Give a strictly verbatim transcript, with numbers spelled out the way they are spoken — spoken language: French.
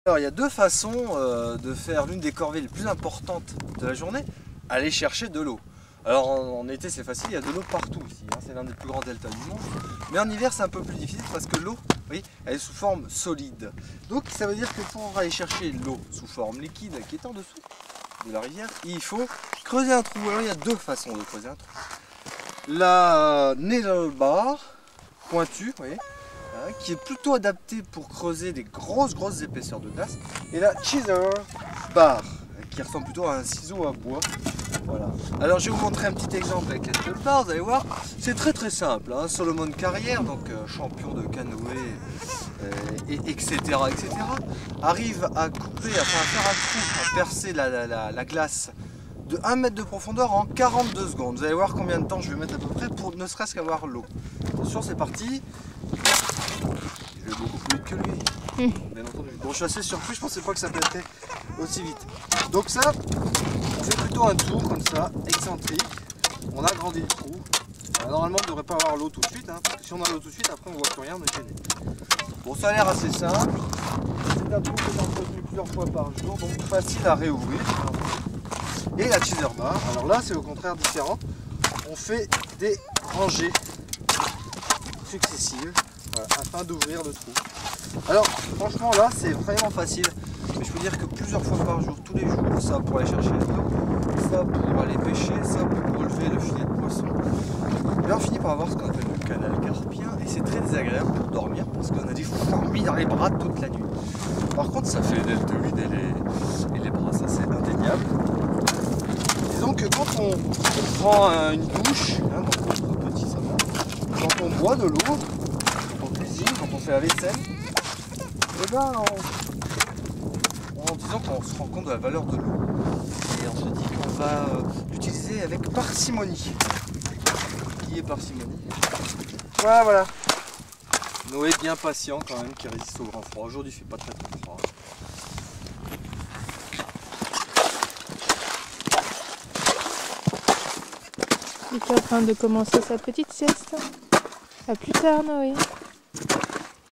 Alors il y a deux façons euh, de faire l'une des corvées les plus importantes de la journée, aller chercher de l'eau. Alors en, en été c'est facile, il y a de l'eau partout ici, hein, c'est l'un des plus grands deltas du monde. Mais en hiver c'est un peu plus difficile parce que l'eau, oui, elle est sous forme solide. Donc ça veut dire que pour aller chercher l'eau sous forme liquide qui est en dessous de la rivière, il faut creuser un trou. Alors il y a deux façons de creuser un trou. La nail bar pointue, vous voyez, hein, qui est plutôt adaptée pour creuser des grosses grosses épaisseurs de glace, et la chisel bar qui ressemble plutôt à un ciseau à bois. Voilà. Alors je vais vous montrer un petit exemple avec la nail bar, vous allez voir, c'est très très simple, hein. Solomon Carrière, donc euh, champion de canoë, euh, et, etc., etc., arrive à couper, enfin à faire un trou, à percer la, la, la, la glace de un mètre de profondeur en quarante-deux secondes. Vous allez voir combien de temps je vais mettre à peu près pour ne serait-ce qu'avoir l'eau. Attention, c'est parti. Je vais beaucoup plus vite que lui, bien entendu. Bon, je suis assez surpris, je pensais pas que ça peut être aussi vite. Donc ça, on fait plutôt un tour comme ça, excentrique. On agrandit le trou. Alors, normalement, on ne devrait pas avoir l'eau tout de suite, hein, parce que si on a l'eau tout de suite, après on voit plus rien, on est gêné. Bon, ça a l'air assez simple. C'est un trou qui est entretenu plusieurs fois par jour, donc facile à réouvrir. Et la chisel bar, alors là c'est au contraire différent, on fait des rangées successives, voilà, afin d'ouvrir le trou. Alors franchement là c'est vraiment facile, mais je peux dire que plusieurs fois par jour, tous les jours, ça pour aller chercher l'eau, ça pour aller pêcher, ça pour relever le filet de poisson. Et là on finit par avoir ce qu'on appelle le canal carpien, et c'est très désagréable pour dormir parce qu'on a des fourmis dans les bras toute la nuit. Par contre ça fait de l'huile et les, et les bras, ça c'est indéniable. Disons que quand on prend une douche, hein, dans notre petit salon, quand on boit de l'eau, quand on cuisine, quand on fait la vaisselle, et ben on, on, disons qu'on se rend compte de la valeur de l'eau. Et on se dit qu'on va euh, l'utiliser avec parcimonie. Qui est parcimonie? Voilà, voilà. Noé bien patient quand même, qui résiste au grand froid. Aujourd'hui il fait pas très très froid. Il est en train de commencer sa petite sieste. À plus tard, Noé.